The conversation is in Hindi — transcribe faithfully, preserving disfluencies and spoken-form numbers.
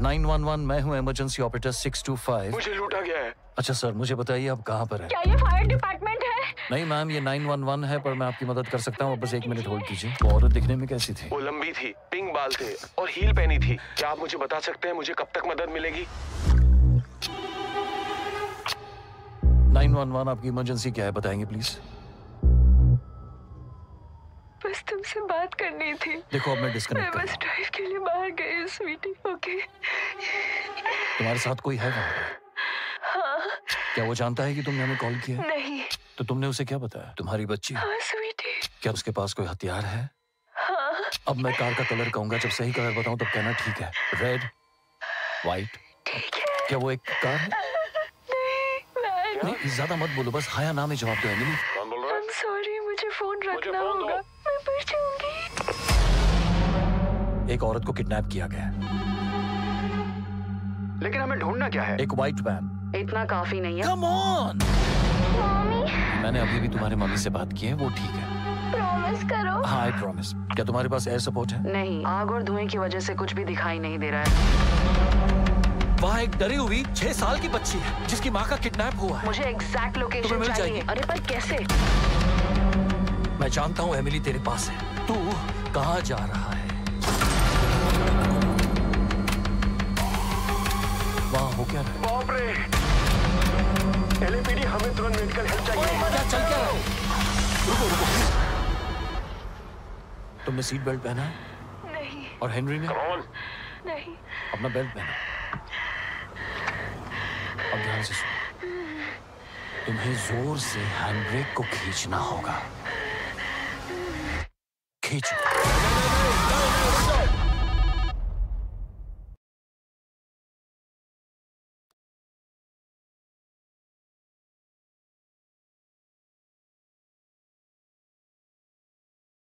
नाइन वन वन, मैं हूँ emergency operator six two five. मुझे लूटा गया है। अच्छा सर, मुझे बताइए आप कहाँ पर है? क्या ये फायर डिपार्टमेंट है? नहीं मैम, ये नाइन वन वन है, पर मैं आपकी मदद कर सकता हूँ। बस एक मिनट होल्ड कीजिए। वो औरत दिखने में कैसी थी? वो लंबी थी, पिंक बाल थे और हील पहनी थी। क्या आप मुझे बता सकते हैं मुझे कब तक मदद मिलेगी? नाइन वन वन, आपकी इमरजेंसी क्या है, बताएंगे प्लीज? बस तुमसे बात करनी थी। देखो अब मैं डिस्कनेक्ट मैं बस ड्राइव के लिए बाहर गई हूँ स्वीटी। ओके। तुम्हारे साथ कोई है वहाँ पे? हाँ। क्या वो जानता है कि तुमने हमें कॉल किया? नहीं। तो तुमने उसे क्या बताया? तुम्हारी बच्ची? हाँ स्वीटी। क्या उसके पास कोई हथियार है? हाँ। अब मैं कार का कलर कहूंगा, जब सही कलर बताऊं तब कहना ठीक है। रेड, व्हाइट, ठीक है। क्या वो एक कार है? नहीं, नहीं ज्यादा मत बोलो, बस हाँ या ना में जवाब दो। एमिली, कौन बोल रहा है? I'm sorry, मुझे फोन रखना होगा। मैं मर जाऊंगी। एक औरत को किडनैप किया गया है। लेकिन हमें ढूंढना क्या है? एक व्हाइट वैन। इतना काफी नहीं है। Come on. मम्मी, मैंने अभी भी तुम्हारे मम्मी से बात की है, वो ठीक है। प्रॉमिस करो। हाँ आई प्रॉमिस। क्या तुम्हारे पास एयर सपोर्ट है? नहीं, आग और धुएं की वजह से कुछ भी दिखाई नहीं दे रहा है। वहाँ एक डरी हुई छह साल की बच्ची है जिसकी माँ का किडनैप हुआ है। मुझे एग्जैक्ट लोकेशन चाहिए। अरे पर कैसे? मैं जानता हूँ एमिली तेरे पास है। तू कहाँ जा रहा है? वहाँ हो क्या रहा है? बाप रे! एल ए पी डी, हमें तुरंत मेडिकल हेल्प चाहिए। क्या चल क्या रहा है? रुको रुको प्लीज। तुमने सीट बेल्ट पहना है? नहीं। और हेनरी ने? कौन? नहीं। अपना बेल्ट पहना। अब ध्यान से सुनो। तुम्हें जोर से हैंड ब्रेक को खींचना होगा। खींचो।